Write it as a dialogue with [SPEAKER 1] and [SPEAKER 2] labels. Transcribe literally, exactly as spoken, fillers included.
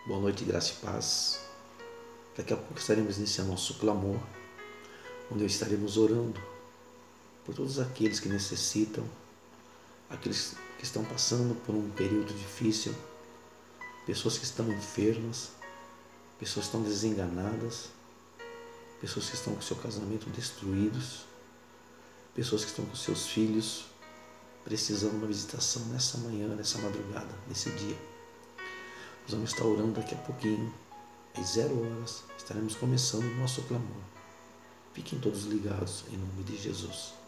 [SPEAKER 1] Boa noite, graça e paz. Daqui a pouco estaremos iniciando nosso clamor, onde estaremos orando por todos aqueles que necessitam, aqueles que estão passando por um período difícil, pessoas que estão enfermas, pessoas que estão desenganadas, pessoas que estão com seu casamento destruídos, pessoas que estão com seus filhos precisando de uma visitação nessa manhã, nessa madrugada, nesse dia. Nós vamos estar orando daqui a pouquinho, às zero horas, estaremos começando o nosso clamor. Fiquem todos ligados em nome de Jesus.